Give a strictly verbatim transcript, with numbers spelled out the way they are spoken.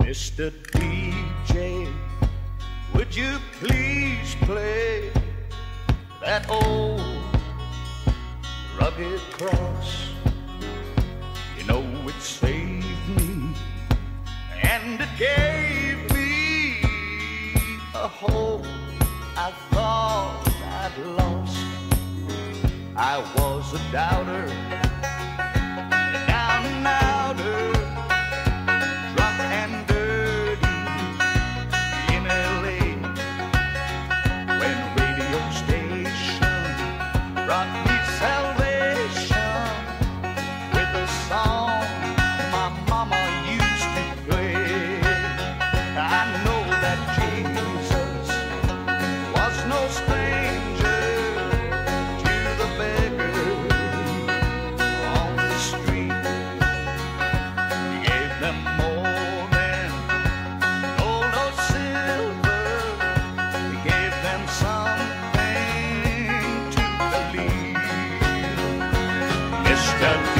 Mister D J, would you please play that old rugged cross? You know it saved me, and it gave me a hope I thought I'd lost. I was a doubter, down and outer, drunk and dirty in L A, when radio station brought me salvation with a song my mama used to play. I know that Jesus was no stranger to the beggar on the street. He gave them more than gold or silver. He gave them something to believe. Mister